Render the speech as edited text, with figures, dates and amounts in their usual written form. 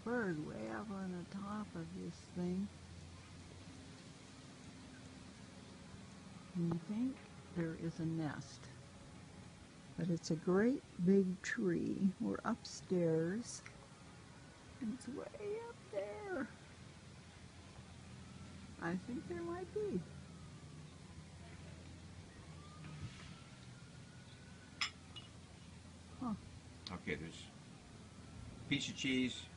bird way up on the top of this thing. And I think there is a nest. But it's a great big tree. We're upstairs. And it's way up there. I think there might be. Huh. Okay, there's piece of cheese,